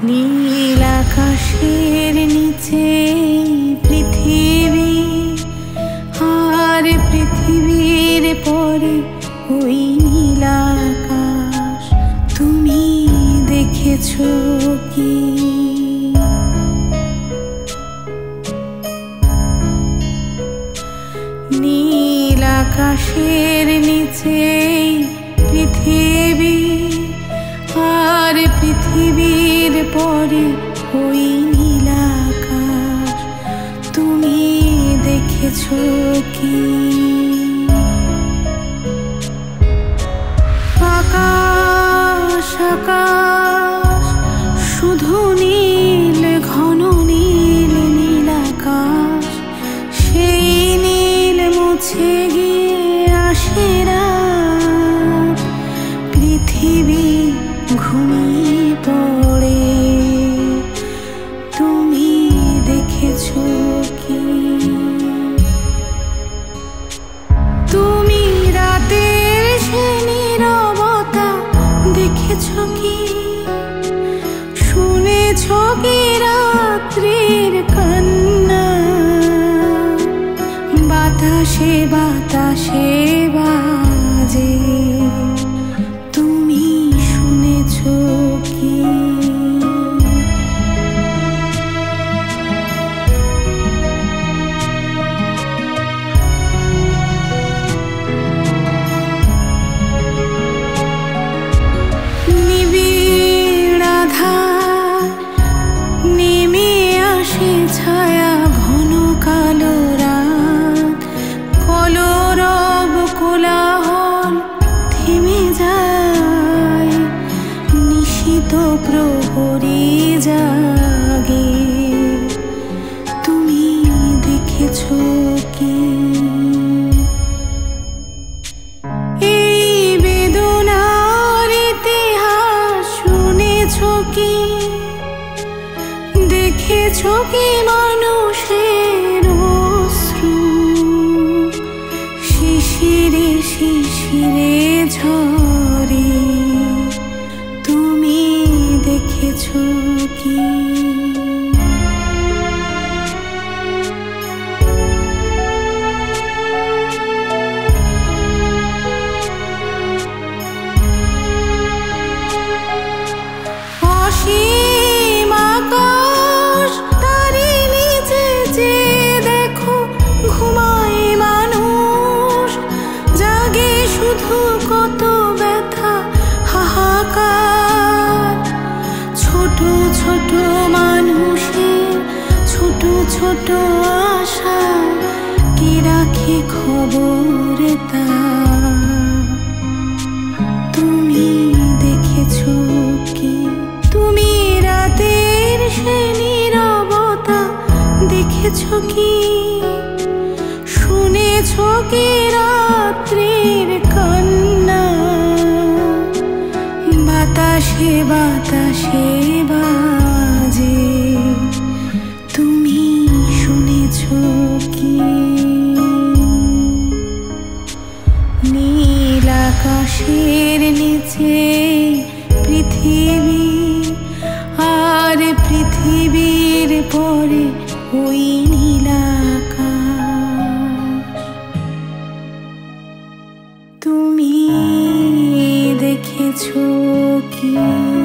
নীল আকাশের নিচে পৃথিবী, আর পৃথিবীর পরে ওই নীল আকাশ। তুমি দেখেছো কি? নীল আকাশের নিচে পৃথিবী, আর পৃথিবীর পরে ওই নীল আকাশ। তুমি দেখেছো কি? আকাশ আকাশ শুধু নীল, ঘন নীল, নীল আকাশ। সেই নীল মুছে গিয়ে আসে রাত, পৃথিবী ঘুমিয়ে পড়ে। তুমি দেখেছো কি? তুমি রাতের সে নীরবতা দেখেছো কি? শুনেছো কি রাত্রির কান্না? বাতাসে বাতাসে বাজে, তুমি শুনেছো কি? নিবিড় আঁধার নেমে আসে, ছায়া ঘন কালো রাত। কলরব কোলাহল থেমে যায়, নিশীত প্রহরী জাগে। তুমি দেখেছো কি? এই বেদনার ইতিহাস শুনেছো কি? দেখেছো কি মানুষের অশ্রু শিশিরে শিশিরে ঝরে? তুমি দেখেছো কি? অসীম আকাশ তারি নিচে যে দেখো ঘুমায় মানুষ, জাগে শুধু কত ব্যথা হাহাকার। ছোট ছোট মানুষের ছোট ছোট আশা, কে রাখে খবর তার? তুমি দেখেছো কি? তুমি রাতের সে নীরবতা দেখেছো কি? শুনেছো কি রাত্রির কান্না? বাতাসে বাতাসে বাজে, তুমি শুনেছো কি? নীল আকাশের নিচে পৃথিবী, আর পৃথিবীর পরে ওই নীল আকাশ। তুমি দেখেছো কি?